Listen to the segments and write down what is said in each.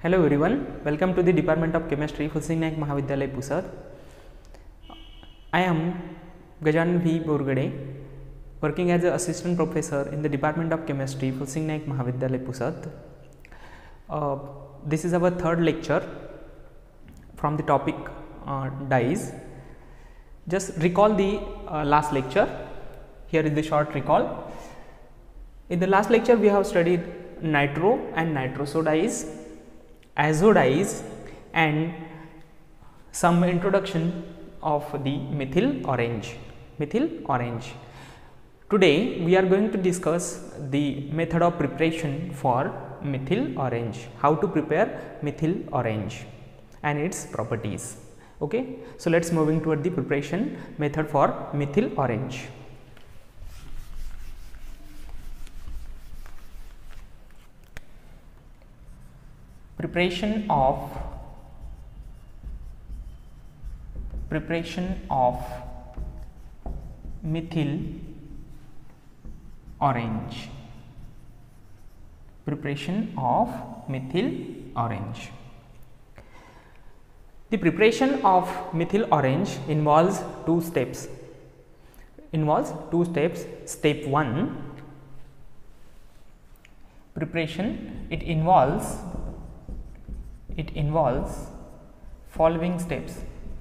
Hello everyone, welcome to the Department of Chemistry, Fulsing Naik Mahavidyalaya, Pusat. I am Gajanan V. Borgade, working as an assistant professor in the Department of Chemistry, Fulsing Naik Mahavidyalaya, Pusat. This is our third lecture from the topic dyes. Just recall the last lecture. Here is the short recall. In the last lecture we have studied nitro and nitroso dyes, azo dyes, and some introduction of the methyl orange. Today we are going to discuss the method of preparation for methyl orange, how to prepare methyl orange and its properties. Okay, so let's moving toward the preparation method for methyl orange. Preparation of methyl orange. Preparation of methyl orange. The preparation of methyl orange involves two steps. Step 1, preparation, it involves following steps.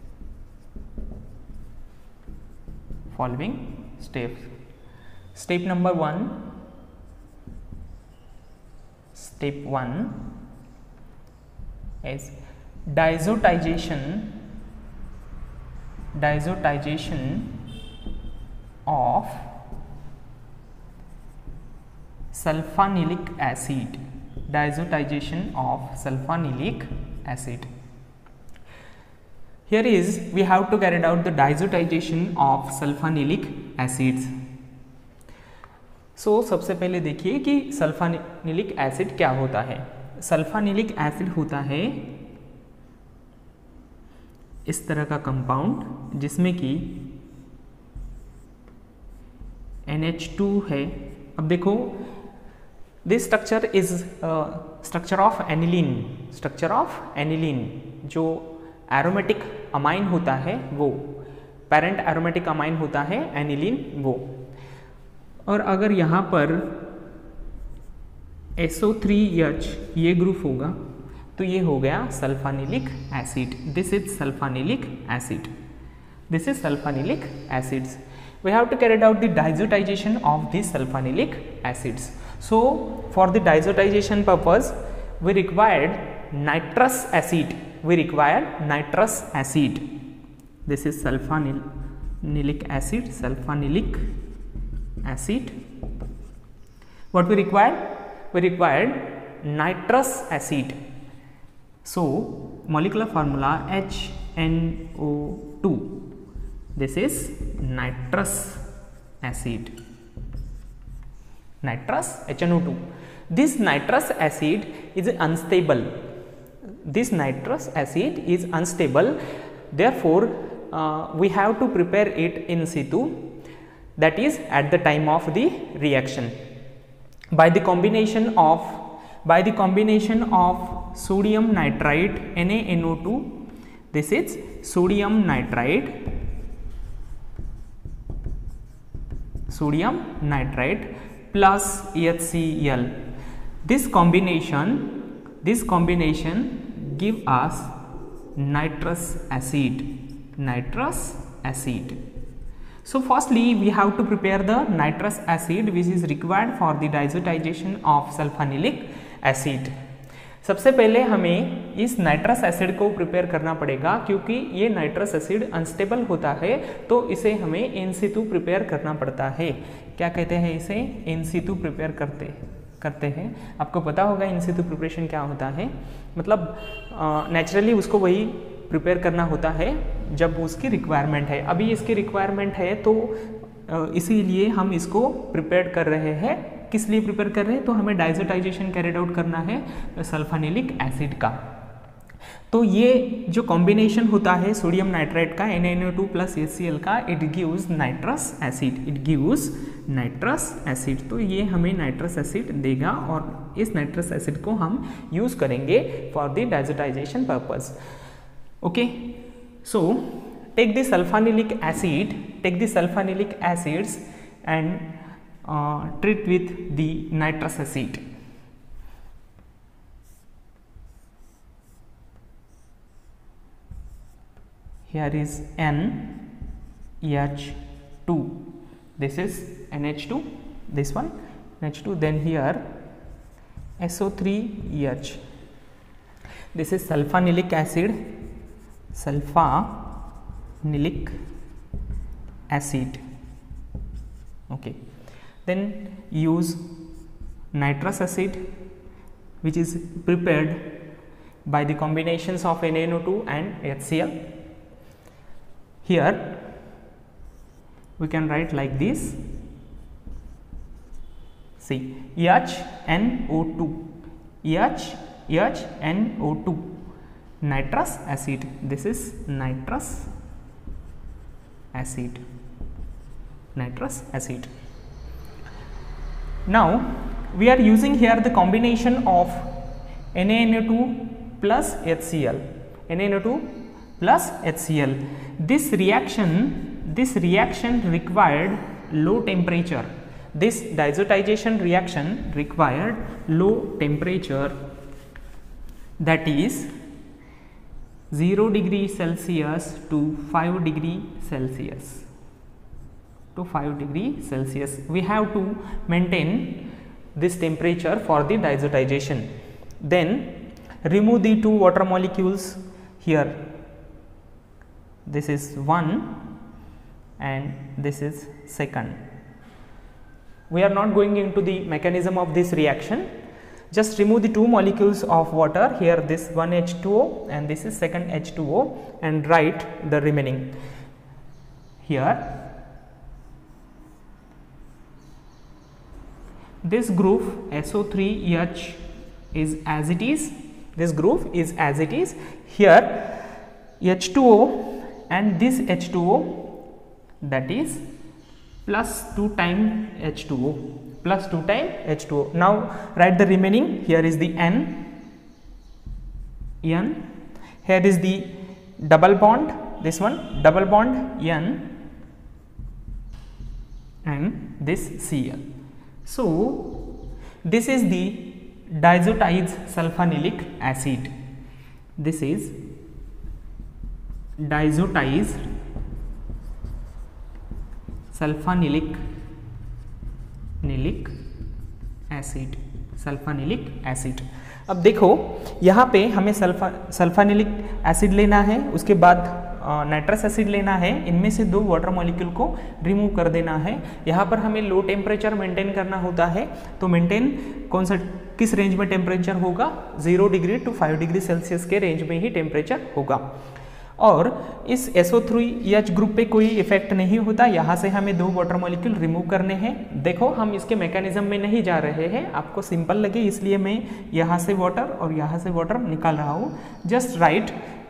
Step number 1. Step 1 is diazotization of sulfonilic acid. Here is we have to carry out the diazotization of sulfonilic acids. So सबसे पहले देखिए कि sulphanilic acid क्या होता है. Sulphanilic acid होता है इस तरह का कंपाउंड जिसमें कि NH2 है. अब देखो, this structure is structure of aniline. जो एरोमेटिक अमाइन होता है वो पेरेंट एरोमेटिक अमाइन होता है एनिलीन वो. और अगर यहाँ पर SO3H ये ग्रुप होगा तो ये हो गया sulphanilic acid. This is sulphanilic acids. We have to carry out the diazotization of these sulfonilic acids. So for the diazotization purpose we required nitrous acid. This is sulfonilic acid. What we required? We required nitrous acid. So molecular formula HNO2. This is nitrous acid. HNO2. This nitrous acid is unstable. Therefore we have to prepare it in situ, that is at the time of the reaction, by the combination of sodium nitrite NaNO2. This is sodium nitrite plus HCl. This combination give us nitrous acid. So firstly we have to prepare the nitrous acid which is required for the diazotization of sulfonilic acid. सबसे पहले हमें इस nitrous acid को prepare करना पड़ेगा, क्योंकि ये nitrous acid unstable होता है तो इसे हमें इन सितु प्रिपेयर करना पड़ता है. क्या कहते हैं इसे? इन सितु प्रिपेयर करते हैं. आपको पता होगा इन सितु प्रिपरेशन क्या होता है. मतलब नेचुरली उसको वही प्रिपेयर करना होता है जब उसकी रिक्वायरमेंट है. अभी इसकी रिक्वायरमेंट है तो इसीलिए हम इसको प्रिपेयर कर रहे हैं. किस लिए प्रिपेयर कर रहे हैं? तो हमें डायजोटाइजेशन कैरिड आउट करना है सल्फोनिलिक एसिड का. तो ये जो कॉम्बिनेशन होता है सोडियम नाइट्राइट का NaNO2 प्लस HCl का, it gives nitrous acid, it gives nitrous acid. तो ये हमें नाइट्रस एसिड देगा और इस नाइट्रस एसिड को हम यूज करेंगे for the diazotization purpose. Okay, so take the sulphanilic acids and treat with the nitrous acid. Here is NH2, this is NH2, this one NH2, then here SO3H, this is sulfanilic acid, okay. Then use nitrous acid, which is prepared by the combinations of NaNO2 and HCl. Here we can write like this, see, HNO2, HNO2, nitrous acid, this is nitrous acid. Now we are using here the combination of NaNO2 plus HCl, This reaction required low temperature. This diazotization reaction required low temperature, that is 0 degree Celsius to 5 degree Celsius. We have to maintain this temperature for the diazotization. Then remove the two water molecules here. This is one and this is second. We are not going into the mechanism of this reaction. Just remove the two molecules of water here, this one H2O and this is second H2O, and write the remaining here. This group SO3H is as it is, here H2O and this H2O, that is plus 2 times H2O, Now write the remaining. Here is the N, here is the double bond, this one double bond N, and this Cl. So this is the diazotized sulfanilic acid. This is diazotized sulfanilic acid. अब देखो यहाँ पे हमें sulphanilic acid लेना है, उसके बाद nitrous acid लेना है, इनमें से दो वाटर मॉलिक्यूल को रिमूव कर देना है। यहाँ पर हमें लो टेम्परेचर मेंटेन करना होता है, तो मेंटेन किस रेंज में टेम्परेचर होगा, 0 डिग्री टू 5 डिग्री सेल्सियस के रेंज में ही टेम्परेचर होगा। और इस SO3H ग्रुप पे कोई इफेक्ट नहीं होता, यहाँ से हमें दो वाटर मॉलिक्यूल रिमूव करने हैं। देखो हम इसके मैकेनिज्म में नहीं जा रहे हैं, आपको सिंपल लगे इसलिए मैं यहाँ से वाटर और यहाँ से वाटर निकाल रहा हूँ। Just write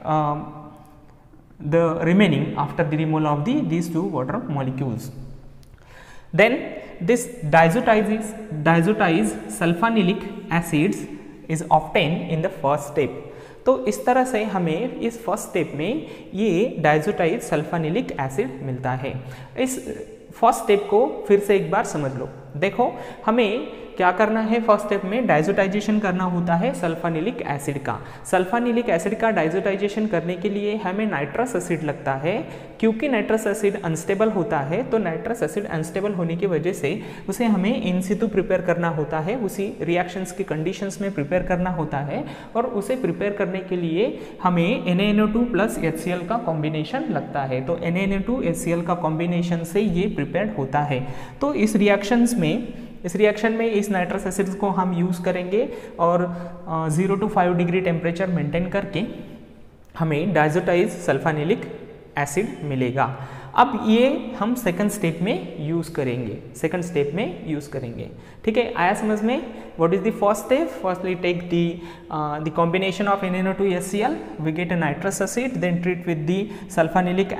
the remaining after the removal of these two water molecules. Then this diazotized sulfanilic acids is obtained in the first step. तो इस तरह से हमें इस फर्स्ट स्टेप में ये डायजोटाइज सल्फानिलिक एसिड मिलता है। इस फर्स्ट स्टेप को फिर से एक बार समझ लो। देखो हमें क्या करना है, फर्स्ट स्टेप में डायजोटाइजेशन करना होता है सल्फानिलिक एसिड का। सल्फानिलिक एसिड का डायजोटाइजेशन करने के लिए हमें नाइट्रस एसिड लगता है। क्योंकि नाइट्रस एसिड अनस्टेबल होता है, तो नाइट्रस एसिड अनस्टेबल होने की वजह से उसे हमें इन सितु प्रिपेयर करना होता है, उसी रिएक्शंस के कंडीशंस में प्रिपेयर करना होता है। और उसे प्रिपेयर करने के लिए हमें NaNO2 प्लस HCl का कॉम्बिनेशन लगता है। तो NaNO2 HCl का कॉम्बिनेशन से ये प्रिपेयर होता है। तो इस रिएक्शन में इस नाइट्रस एसिड को हम यूज़ करेंगे और 0 to 5 डिग्री टेम्परेचर मेंटेन करके हमें डायजोटाइज सल्फानिलिक एसिड मिलेगा। अब ये हम सेकंड स्टेप में यूज़ करेंगे, सेकंड स्टेप में यूज़ करेंगे। ठीक है, आया समझ में? What is the first step? Firstly take the combination of NaNO2HCl, we get a nitrous acid, then treat with the sulfonilic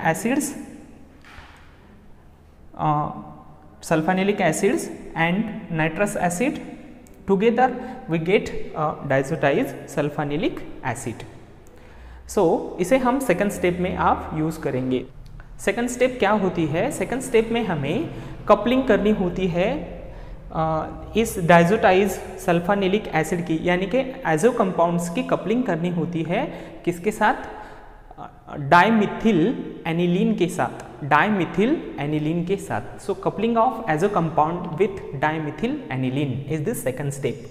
acids and nitrous acid, together we get diazotized sulfonilic acid. So इसे हम second step में आप use करेंगे। Second step क्या होती है? Second step में हमें कपलिंग करनी होती है इस डायजोटाइज सल्फानिलिक एसिड की, यानी कि एजो कंपाउंड्स की कपलिंग करनी होती है। किसके साथ? डाइमिथिल एनिलीन के साथ, डाइमिथिल एनिलीन के साथ। So coupling of azo compound with dimethyl aniline is the second step.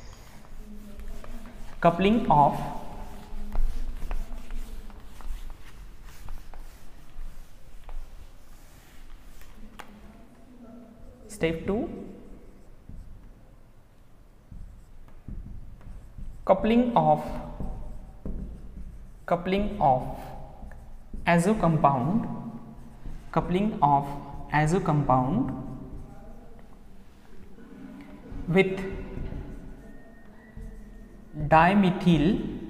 Coupling of Step 2, coupling of azo compound, coupling of azo compound with dimethyl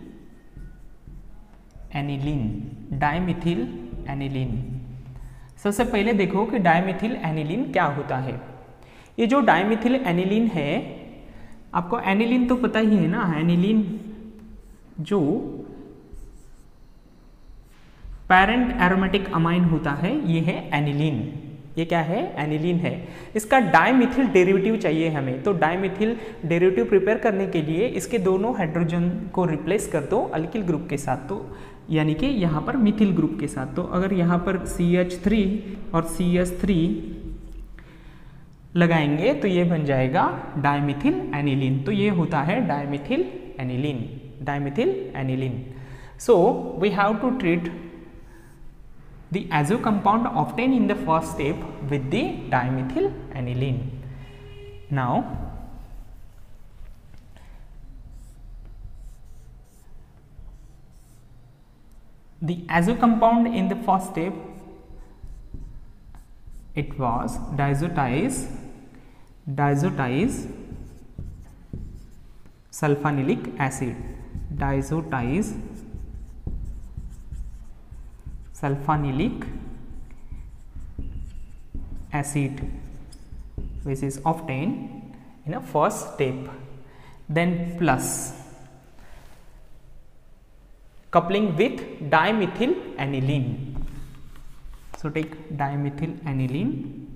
aniline, dimethyl aniline। सबसे पहले देखो कि डाइमिथिल एनिलीन क्या होता है। ये जो डाइमिथिल एनिलीन है, आपको एनिलीन तो पता ही है ना, एनिलीन जो पेरेंट एरोमेटिक अमाइन होता है, ये है एनिलीन। ये क्या है? एनिलीन है। इसका डाइमिथिल डेरिवेटिव चाहिए हमें, तो डाइमिथिल डेरिवेटिव प्रिपेयर करने के लिए इसके दोनों हाइड्रोजन को रिप्लेस कर दो अल्किल ग्रुप के साथ, तो यानी कि यहाँ पर मिथिल ग्रुप के साथ। तो अगर यहाँ पर CH3 और CH3 लगाएंगे तो ये बन जाएगा डाइमिथिल एनिलीन। तो ये होता है dimethyl aniline, dimethyl aniline. So we have to treat the azo compound obtained in the first step with the dimethyl aniline. Now the azo compound in the first step, it was diazotized sulfonilic acid, diazotized sulfonilic acid, which is obtained in a first step, then plus coupling with dimethyl aniline. So take dimethyl aniline,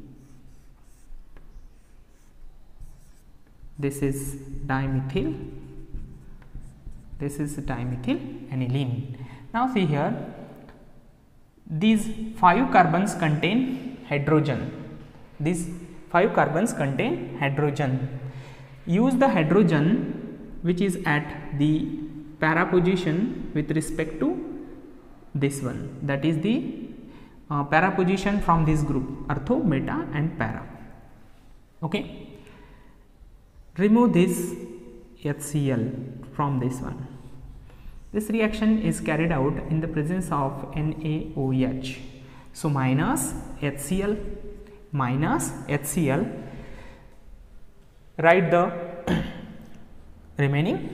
this is dimethyl, this is dimethyl aniline. Now see here, these 5 carbons contain hydrogen, these 5 carbons contain hydrogen. Use the hydrogen which is at the para position with respect to this one, that is the para position from this group, ortho, meta and para. Okay, remove this HCl from this one. This reaction is carried out in the presence of NaOH. So minus HCl, write the remaining.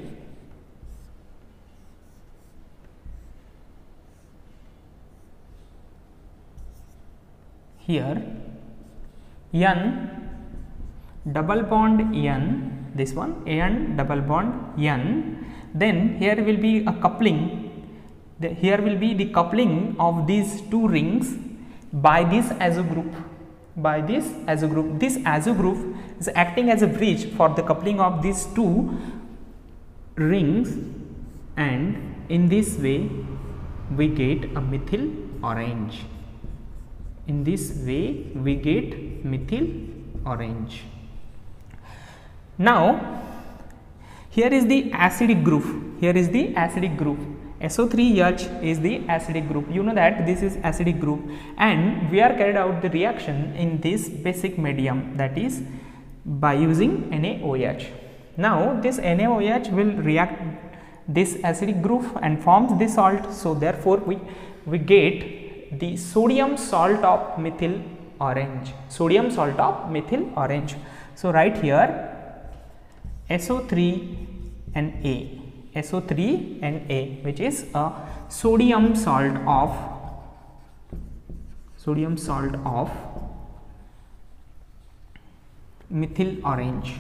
Here N double bond N, this one N double bond N. Then here will be a coupling, here will be the coupling of these 2 rings by this azo group, by this azo group. This azo group is acting as a bridge for the coupling of these 2 rings, and in this way we get a methyl orange. In this way we get methyl orange. Now here is the acidic group, here is the acidic group, SO3H is the acidic group. You know that this is acidic group, and we are carried out the reaction in this basic medium, that is by using NaOH. Now this NaOH will react this acidic group and forms this salt, so therefore we get the sodium salt of methyl orange. Sodium salt of methyl orange. So write here SO3Na, SO3Na, which is a sodium salt of methyl orange.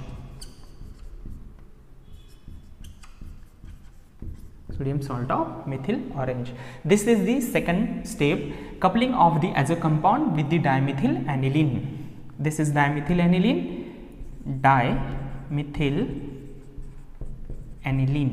Sodium salt of methyl orange. This is the second step, coupling of the azo compound with the dimethyl aniline. This is dimethyl aniline, dimethyl aniline.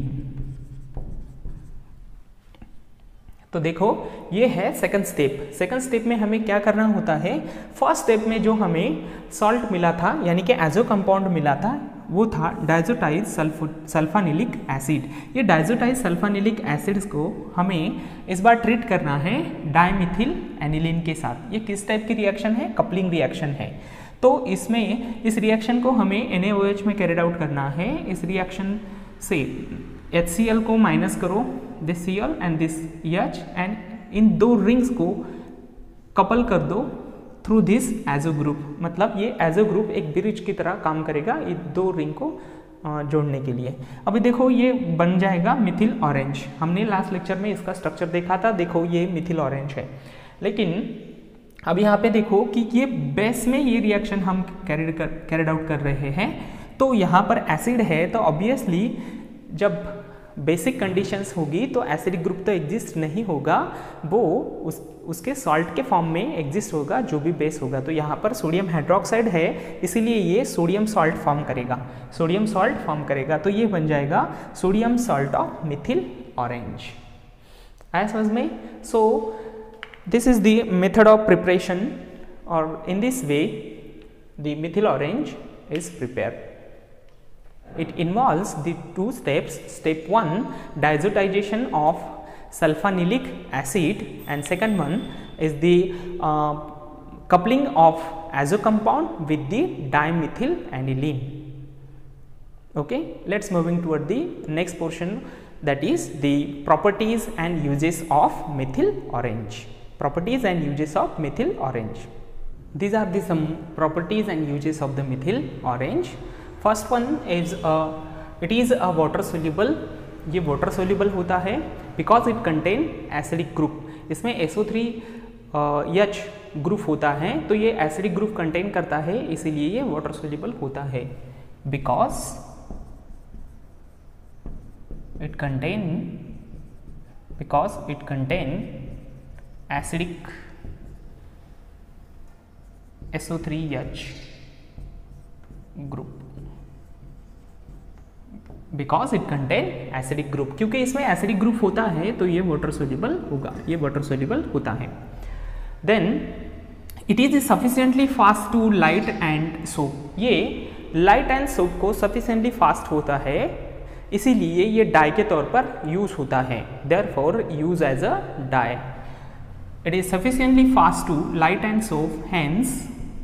तो देखो ये है second step. Second step में हमें क्या करना होता है, फर्स्ट स्टेप में जो हमें सॉल्ट मिला था यानी कि एजो कंपाउंड मिला था वो था डाइजोटाइल सल्फानिलिक एसिड। ये डाइजोटाइल सल्फानिलिक एसिड्स को हमें इस बार ट्रीट करना है डाइमिथिल एनिलीन के साथ। ये किस टाइप की रिएक्शन है, कपलिंग रिएक्शन है। तो इसमें इस रिएक्शन को हमें NaOH में कैरिड आउट करना है। इस रिएक्शन से HCl को माइनस करो, this Cl and this H, and इन दो रिंग्स को कपल कर दो थ्रू दिस एजो ग्रुप। मतलब ये एजो ग्रुप एक ब्रिज की तरह काम करेगा ये दो रिंग को जोड़ने के लिए। अभी देखो ये बन जाएगा मिथिल ऑरेंज। हमने लास्ट लेक्चर में इसका स्ट्रक्चर देखा था, देखो ये मिथिल ऑरेंज है। लेकिन अब यहाँ पे देखो कि ये बेस में ये रिएक्शन हम कैरिड आउट कर रहे हैं, तो यहाँ पर एसिड है, तो ऑब्वियसली जब बेसिक कंडीशंस होगी तो एसिडिक ग्रुप तो एग्जिस्ट नहीं होगा, वो उसके सॉल्ट के फॉर्म में एग्जिस्ट होगा जो भी बेस होगा। तो यहाँ पर सोडियम हाइड्रोक्साइड है, इसीलिए ये सोडियम सॉल्ट फॉर्म करेगा, सोडियम सॉल्ट फॉर्म करेगा। तो ये बन जाएगा sodium salt of methyl orange. आया समझ में? So this is the method of preparation, और in this way the methyl orange is prepared. It involves the two steps. Step 1, diazotization of sulfanilic acid, and second one is the coupling of azo compound with the dimethyl aniline. Okay, let's moving toward the next portion, that is the properties and uses of methyl orange. Properties and uses of methyl orange. These are the some properties and uses of the methyl orange. First one is it is a water soluble. ये water soluble होता है because it contain acidic group. इसमें SO3H group होता है, तो ये acidic group contain करता है, इसीलिए ये water soluble होता है। Because it contain acidic SO3H group, because it contain acidic group. क्योंकि इसमें एसिडिक ग्रुप होता है तो ये वाटर सोल्यूबल होगा, ये वाटर सोल्यूबल होता है। Then it is sufficiently fast to light and soap. ये लाइट एंड सोप को सफिशिएंटली फास्ट होता है, इसीलिए ये डाई के तौर पर यूज होता है। Therefore use as a dye. It is sufficiently fast to light and soap, hence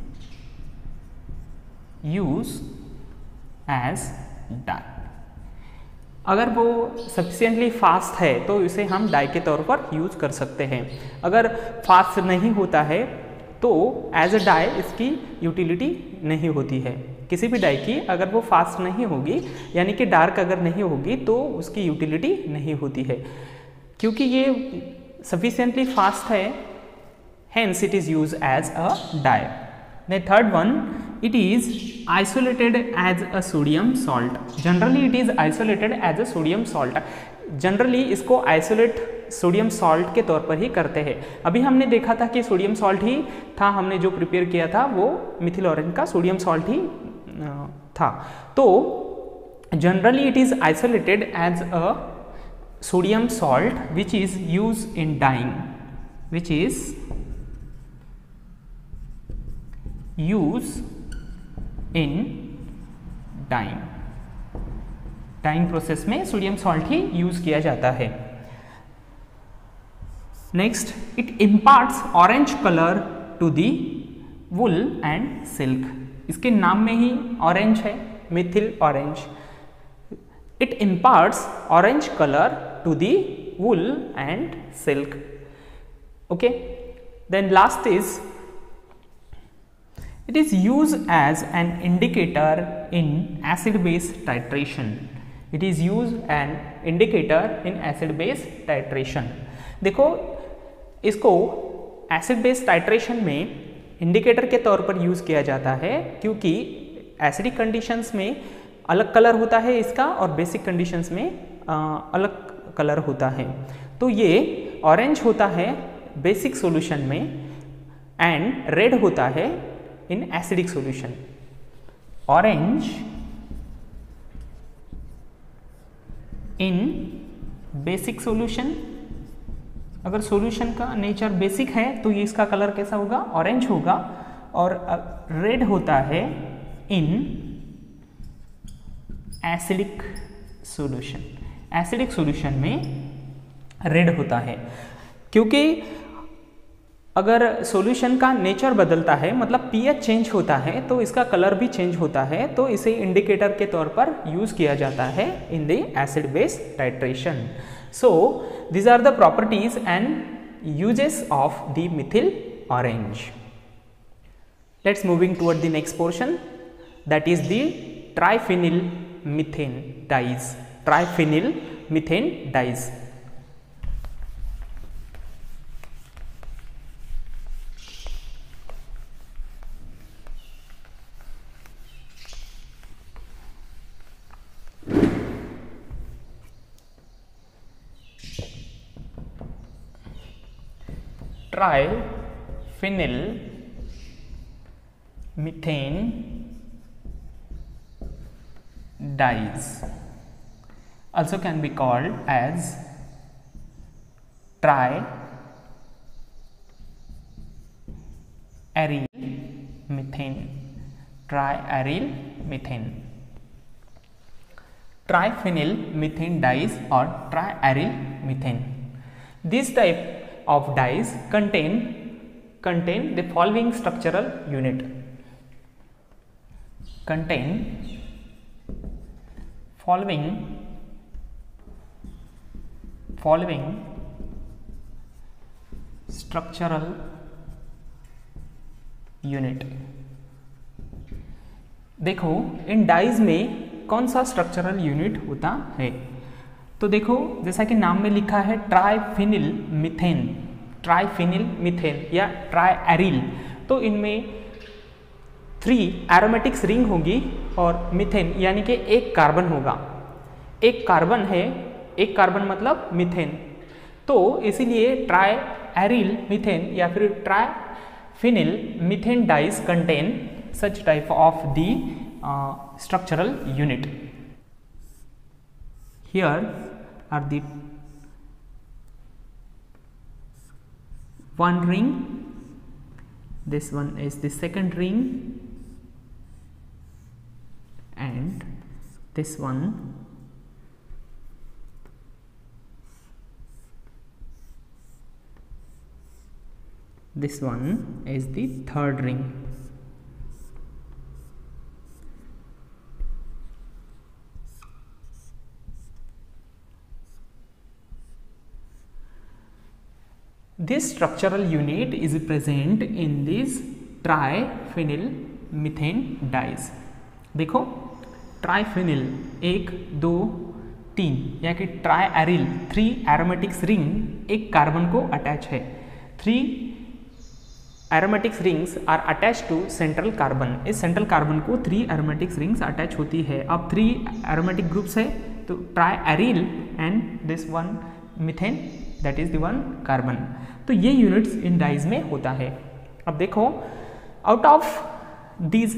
use as dye. अगर वो सफिशिएंटली फास्ट है तो इसे हम डाई के तौर पर यूज कर सकते हैं। अगर फास्ट नहीं होता है तो एज अ डाई इसकी यूटिलिटी नहीं होती है। किसी भी डाई की अगर वो फास्ट नहीं होगी यानी कि डार्क अगर नहीं होगी तो उसकी यूटिलिटी नहीं होती है। क्योंकि ये सफिशिएंटली फास्ट है, hence it is use as a dye. The third one, it is isolated as a sodium salt. Generally it is isolated as a sodium salt. Generally इसको isolate सोडियम सॉल्ट के तौर पर ही करते हैं। अभी हमने देखा था कि सोडियम सॉल्ट ही था, हमने जो प्रिपेयर किया था वो मिथिल ऑरेंज का सोडियम सॉल्ट ही था। तो generally it is isolated as a sodium salt which is use in dyeing, which is use in dyeing process में सोडियम सॉल्ट ही यूज किया जाता है। Next, it imparts orange colour to the wool and silk. इसके नाम में ही orange है, methyl orange. It imparts orange colour to the wool and silk. Okay, Then last is, it is used as an indicator in acid base titration. It is used an indicator in acid base titration. देखो इसको acid base titration में indicator के तौर पर use किया जाता है, क्योंकि एसिडिक कंडीशंस में अलग कलर होता है इसका और बेसिक कंडीशंस में अलग कलर होता है। तो ये ऑरेंज होता है बेसिक सॉल्यूशन में एंड रेड होता है in acidic solution. Orange in basic solution, अगर सॉल्यूशन का नेचर बेसिक है तो ये इसका कलर कैसा होगा, ऑरेंज होगा। और रेड होता है in acidic solution. Acidic solution में रेड होता है, क्योंकि अगर सॉल्यूशन का नेचर बदलता है, मतलब पीएच चेंज होता है, तो इसका कलर भी चेंज होता है, तो इसे इंडिकेटर के तौर पर यूज किया जाता है in the acid base titration. So these are the properties and uses of the methyl orange. Let's moving toward the next portion, that is the triphenyl methane dyes. Triphenyl methane dyes. Triphenyl methane dyes also can be called as triaryl methane. Triaryl methane. Triphenyl methane dyes or triaryl methane. This type of dyes contain the following structural unit. Contain following structural unit. देखो इन dyes में कौन सा structural unit होता है, तो देखो जैसा कि नाम में लिखा है ट्राइफिनिल मीथेन, ट्राइफिनिल मीथेन या ट्राइएरिल, तो इनमें 3 एरोमेटिक्स रिंग होगी और मीथेन यानी कि एक कार्बन होगा। एक कार्बन है, एक कार्बन मतलब मीथेन, तो इसीलिए ट्राइएरिल मीथेन या फिर triphenyl methane dyes contain such type of the structural unit. Here are the one ring, this one is the second ring, and this one is the third ring. This structural unit is present in these triphenyl methane dyes. देखो ट्राइफिनिल 1 2 3 या कि triaryl 3 aromatics ring एक carbon को attach है। 3 aromatics rings are attach to central carbon. इस central carbon को 3 aromatics rings attach होती है। अब 3 एरोमेटिक ग्रुप्स है, तो triaryl and this one methane, that is the one carbon. तो ये यूनिट्स इन डाइज में होता है। अब देखो आउट ऑफ दीज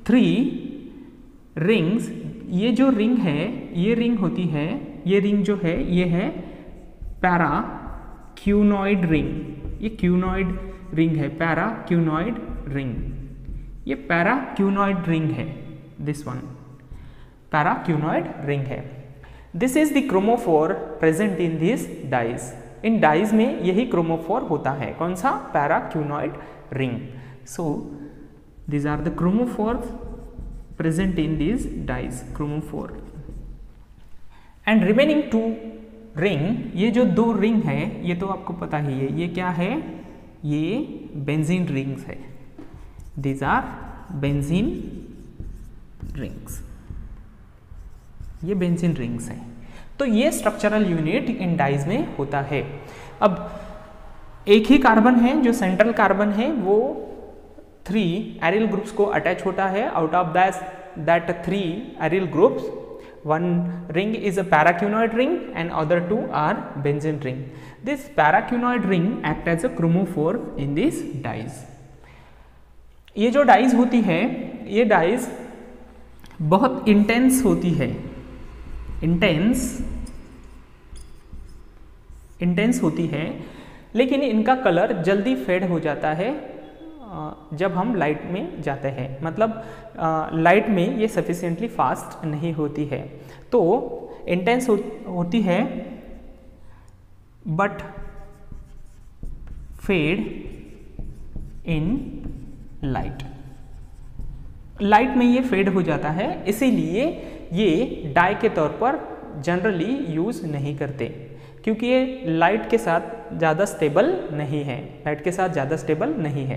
3 रिंग्स, ये जो रिंग है, ये रिंग होती है, ये रिंग जो है ये है पैरा क्यूनॉइड रिंग। ये क्यूनॉइड रिंग है, पैरा क्यूनॉइड रिंग, ये पैरा क्यूनॉइड रिंग है। This one para quinoid ring है। This is the chromophore present in this dyes. इन डाइज में यही क्रोमोफोर होता है। कौन सा? Para quinoid ring. So these are the chromophores present in these dyes, chromophore. And remaining 2 ring, ये जो 2 रिंग है ये तो आपको पता ही है, ये क्या है? ये बेंजीन रिंग्स है, दीज आर बेंजीन रिंग्स, ये बेंजीन रिंग्स है। तो ये स्ट्रक्चरल यूनिट इन डाइज में होता है। अब एक ही कार्बन है, जो सेंट्रल कार्बन है वो 3 एरियल ग्रुप्स को अटैच होता है। Out of that 3 aryl groups, one ring is a paraquinoid ring and other 2 are benzene ring. This paraquinoid ring act as a chromophore in these dyes. ये जो dies होती है, ये डाइज बहुत intense होती है, इंटेंस होती है, लेकिन इनका कलर जल्दी फेड हो जाता है जब हम लाइट में जाते हैं। मतलब लाइट में ये सफिशिएंटली फास्ट नहीं होती है, तो इंटेंस होती है but fade in light. Light में ये फेड हो जाता है, इसीलिए ये डाई के तौर पर जनरली यूज नहीं करते, क्योंकि ये लाइट के साथ ज़्यादा स्टेबल नहीं है। लाइट के साथ ज़्यादा स्टेबल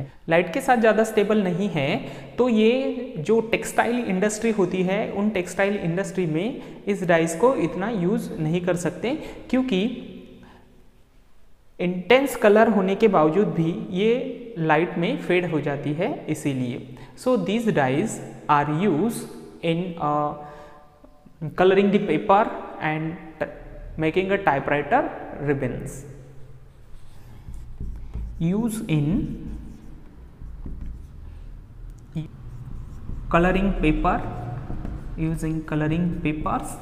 नहीं है, तो ये जो टेक्सटाइल इंडस्ट्री होती है, उन टेक्सटाइल इंडस्ट्री में इस डाइस को इतना यूज़ नहीं कर सकते, क्योंकि इंटेंस कलर होने के बावजूद भी ये लाइट में फेड हो जाती है, इसीलिए। So these dyes are use in colouring the paper and making a typewriter ribbons. Use in coloring paper, using coloring papers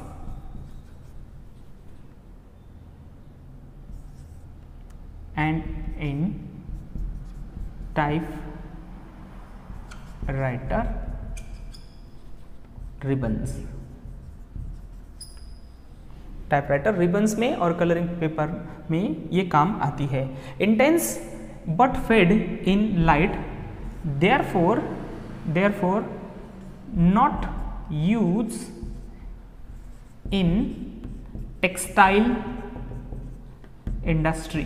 and in typewriter ribbons. Typewriter ribbons में और कलरिंग पेपर में ये काम आती है। Intense but fade in light, therefore not use in textile industry.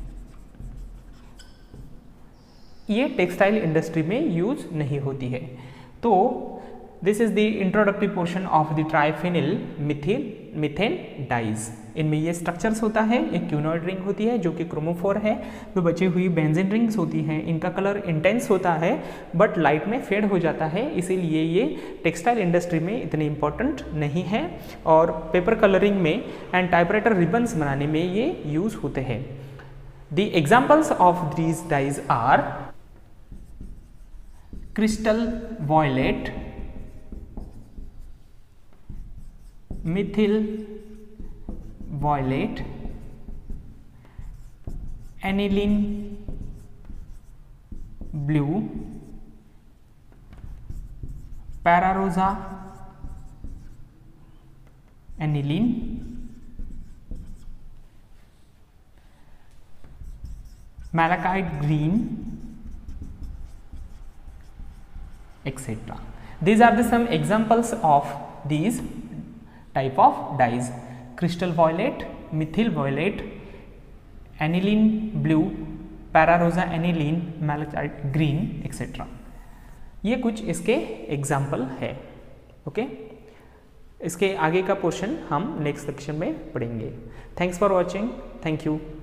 ये textile industry में use नहीं होती है। तो this is the introductory portion of the triphenyl methane dyes. इनमें ये स्ट्रक्चर्स होता है, एक क्यूनॉइड रिंग होती है जो कि क्रोमोफोर है, जो बची हुई बेंजीन रिंग्स होती हैं, इनका कलर इंटेंस होता है बट लाइट में फेड हो जाता है, इसीलिए ये टेक्सटाइल इंडस्ट्री में इतने इंपॉर्टेंट नहीं है, और पेपर कलरिंग में एंड टाइपराइटर रिबन्स बनाने में ये यूज होते हैं। The examples of these dyes are crystal violet, methyl violet, aniline blue, pararosaniline, malachite green, etc. These are the some examples of these type of dyes: crystal violet, methyl violet, aniline blue, pararosa aniline, malachite green, etc. ये कुछ इसके example है। Okay, इसके आगे का portion हम next section में पढ़ेंगे। Thanks for watching, thank you.